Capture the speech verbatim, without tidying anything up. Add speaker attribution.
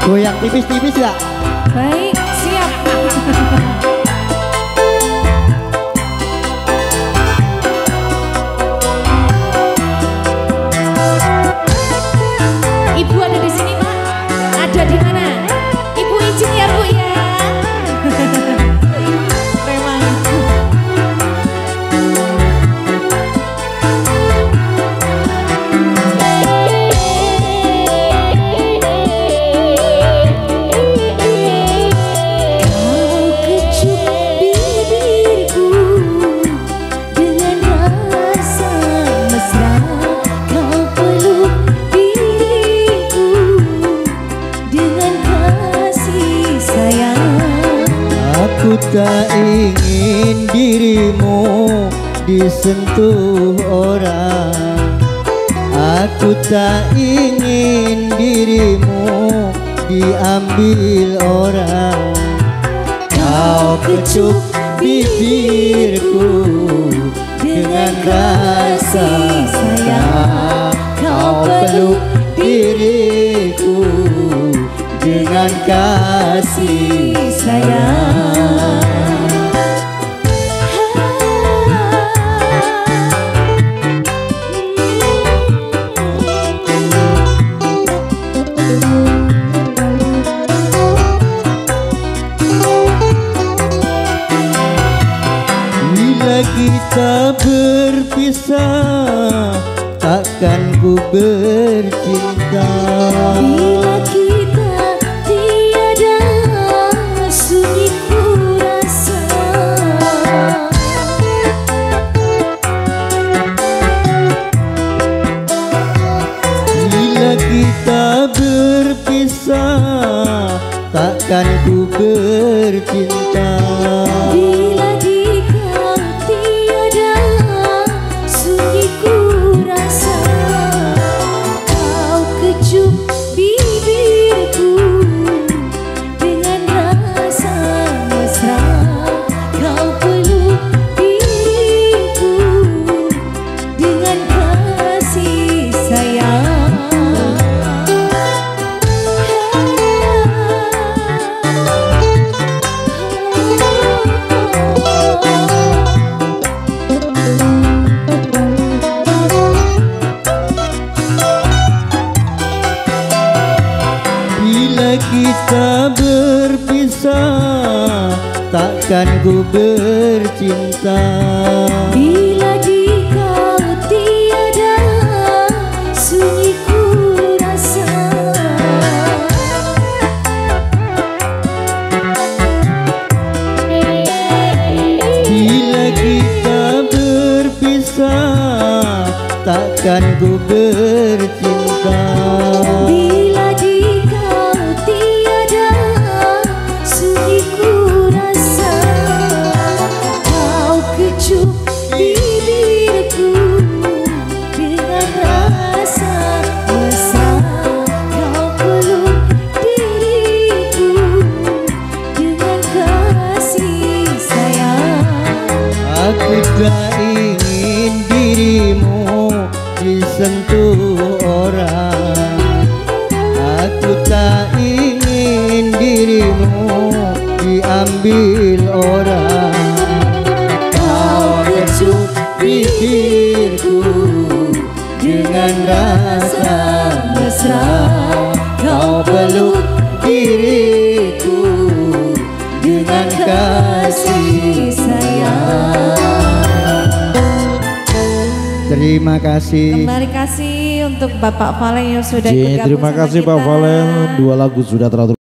Speaker 1: Goyang tipis-tipis ya.
Speaker 2: Baik, siap. Ibu ada di sini, Pak? Ada di mana? Ibu izin ya, Bu ya.
Speaker 1: Aku tak ingin dirimu disentuh orang. Aku tak ingin dirimu diambil orang. Kau kecup bibirku dengan rasa sayang. Kau peluk diriku dengan kasih sayang. Bila kita berpisah, takkan ku bercinta.
Speaker 2: Bila kita tiada, sunyi ku rasa.
Speaker 1: Bila kita berpisah, takkan ku bercinta.
Speaker 2: Bila di kau tiada, sunyi ku rasa. Kau kecup bibirku dengan rasa mesra. Kau peluk diriku dengan kasih sayang.
Speaker 1: Bila kita berpisah, takkan ku bercinta.
Speaker 2: Bila di kau tiada, sunyi ku rasa.
Speaker 1: Bila kita berpisah, takkan ku bercinta.
Speaker 2: Bila di kau tiada, sunyi ku rasa. Kau kecup bibirku dengan rasa mesra. Kau peluk diriku dengan kasih sayang.
Speaker 1: Aku tak ingin dirimu disentuh orang. Aku tak ingin dirimu diambil orang. Kau kecup bibirku dengan rasa mesra. Kau peluk diriku dengan kasih sayang. Terima kasih.
Speaker 2: Kembali kasih untuk Bapak Valen yang sudah
Speaker 3: J,
Speaker 2: bergabung
Speaker 3: terima
Speaker 2: sama
Speaker 3: kasih
Speaker 2: kita.
Speaker 3: Pak Valen, dua lagu sudah teratur.